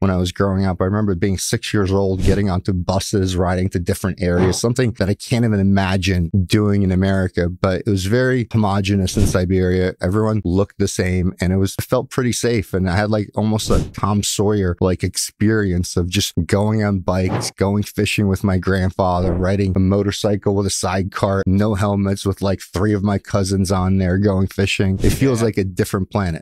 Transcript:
when I was growing up. I remember being 6 years old, getting onto buses, riding to different areas, something that I can't even imagine doing in America, but it was very homogenous in Siberia. Everyone looked the same, and it felt pretty safe. And I had like almost a Tom Sawyer like experience of just going on bikes, going fishing with my grandfather, riding a motorcycle with a sidecar, no helmets, with like 3 of my cousins on there going fishing. It feels like a different planet.